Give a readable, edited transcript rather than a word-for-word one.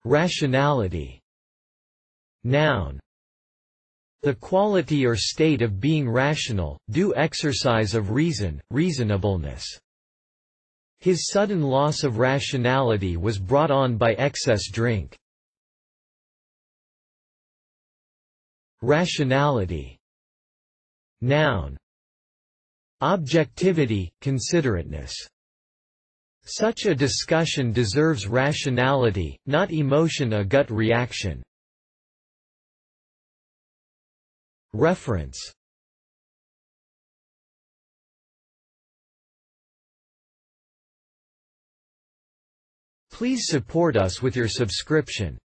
Rationality. Noun. The quality or state of being rational, due exercise of reason, reasonableness. His sudden loss of rationality was brought on by excess drink. Rationality. Noun. Objectivity, considerateness. Such a discussion deserves rationality, not emotion, a gut reaction. Reference. Please support us with your subscription.